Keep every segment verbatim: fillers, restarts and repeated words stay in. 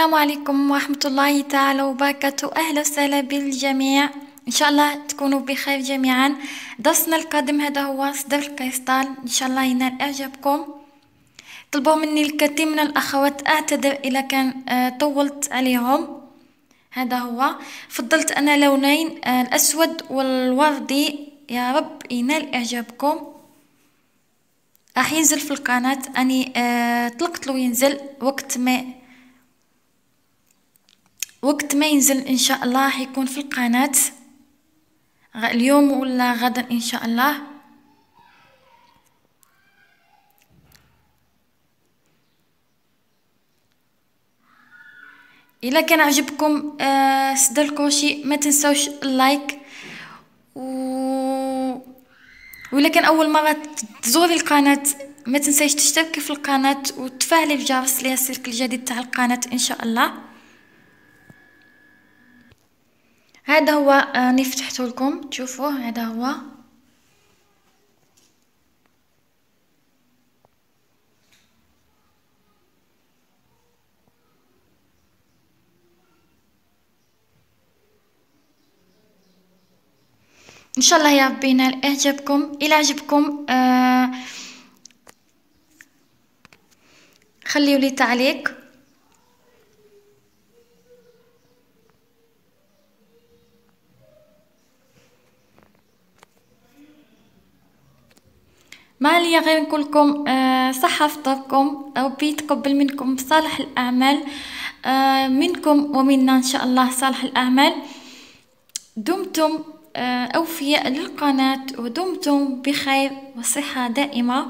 السلام عليكم ورحمة الله تعالى وبركاته. أهلا وسهلا بالجميع، إن شاء الله تكونوا بخير جميعا. درسنا القادم هذا هو صدر الكريستال، إن شاء الله ينال إعجابكم. طلبوا مني الكثير من الأخوات، أعتذر إذا كان آه طولت عليهم. هذا هو، فضلت أنا لونين آه الأسود والوردي، يا رب ينال إعجابكم. راح ينزل في القناة، أني آه طلقت له ينزل وقت ما وقت ما ينزل ان شاء الله، حيكون في القناة اليوم ولا غدا ان شاء الله. اذا كان عجبكم آه صدر الكروشي ما تنسوش اللايك، و ولا كان اول مرة تزوري القناة ما تنسيش تشتركي في القناة وتفعلي الجرس ليصلك الجديد تاع القناة ان شاء الله. هذا هو راني آه فتحته لكم، تشوفوا هذا هو. ان شاء الله يا ربي ينال اعجابكم. الى عجبكم آه خليوا لي تعليق. ما لي غير نقول لكم آه صحة فطركم، ربي يتقبل منكم صالح الأعمال، آه منكم ومنا إن شاء الله صالح الأعمال. دمتم آه أوفياء للقناة، ودمتم بخير وصحة دائمة،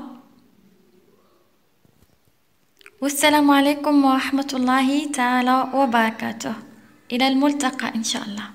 والسلام عليكم ورحمة الله تعالى وبركاته. إلى الملتقى إن شاء الله.